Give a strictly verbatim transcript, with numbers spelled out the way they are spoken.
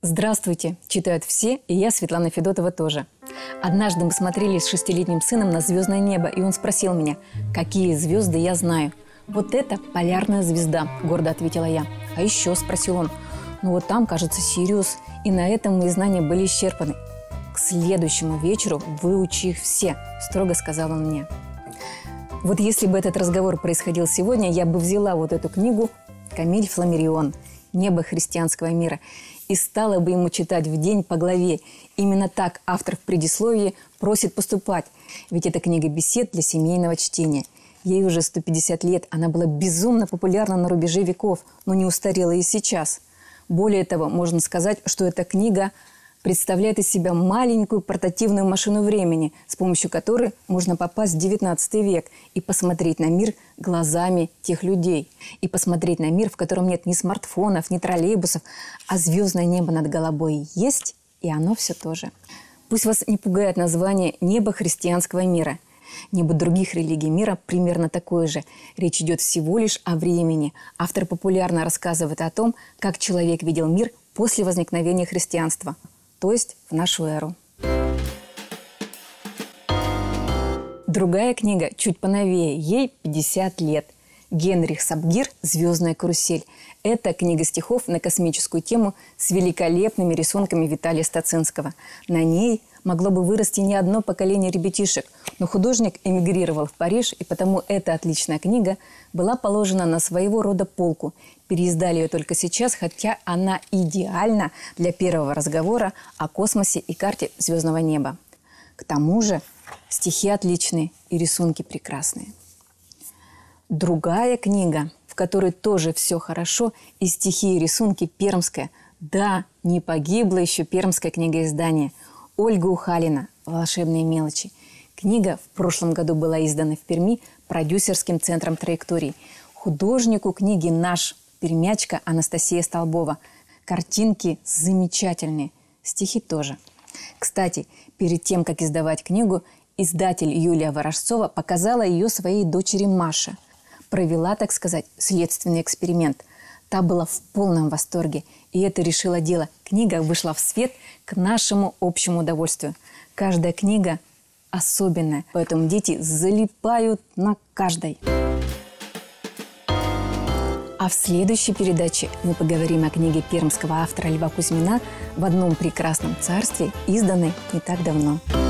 Здравствуйте! Читают все, и я, Светлана Федотова, тоже. Однажды мы смотрели с шестилетним сыном на звездное небо, и он спросил меня, какие звезды я знаю. «Вот это полярная звезда», – гордо ответила я. «А еще?» – спросил он. «Ну вот там, кажется, Сириус». И на этом мои знания были исчерпаны. «К следующему вечеру выучи их все», – строго сказал он мне. Вот если бы этот разговор происходил сегодня, я бы взяла вот эту книгу «Камиль Фламарион. Небо христианского мира» и стала бы ему читать в день по главе. Именно так автор в предисловии просит поступать. Ведь это книга бесед для семейного чтения. Ей уже сто пятьдесят лет, она была безумно популярна на рубеже веков, но не устарела и сейчас. Более того, можно сказать, что эта книга представляет из себя маленькую портативную машину времени, с помощью которой можно попасть в девятнадцатый век и посмотреть на мир глазами тех людей. И посмотреть на мир, в котором нет ни смартфонов, ни троллейбусов, а звездное небо над головой есть, и оно все тоже. Пусть вас не пугает название «Небо христианского мира». Небо других религий мира примерно такое же. Речь идет всего лишь о времени. Автор популярно рассказывает о том, как человек видел мир после возникновения христианства, то есть в нашу эру. Другая книга чуть поновее, ей пятьдесят лет. Генрих Сабгир «Звездная карусель». Это книга стихов на космическую тему с великолепными рисунками Виталия Стацинского. На ней могло бы вырасти не одно поколение ребятишек, но художник эмигрировал в Париж, и потому эта отличная книга была положена на своего рода полку. Переиздали ее только сейчас, хотя она идеальна для первого разговора о космосе и карте звездного неба. К тому же стихи отличные и рисунки прекрасные. Другая книга, в которой тоже все хорошо, и стихи, и рисунки пермская. Да, не погибло еще пермское книгоиздание. Ольга Ухалина «Волшебные мелочи». Книга в прошлом году была издана в Перми продюсерским центром «Траекторий». Художнику книги наш пермячка Анастасия Столбова. Картинки замечательные, стихи тоже. Кстати, перед тем, как издавать книгу, издатель Юлия Ворожцова показала ее своей дочери Маше. Провела, так сказать, следственный эксперимент. Та была в полном восторге, и это решило дело. Книга вышла в свет к нашему общему удовольствию. Каждая книга особенная, поэтому дети залипают на каждой. А в следующей передаче мы поговорим о книге пермского автора Льва Кузьмина «В одном прекрасном царстве», изданной не так давно.